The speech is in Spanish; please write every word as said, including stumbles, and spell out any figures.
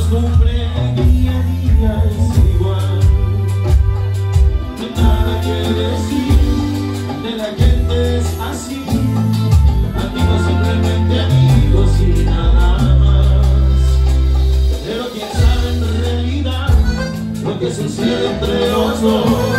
costumbre día a día es igual. No hay nada que decir, de la gente es así. Amigos, simplemente amigos y nada más. Pero quién sabe en realidad lo que sucede entre los dos.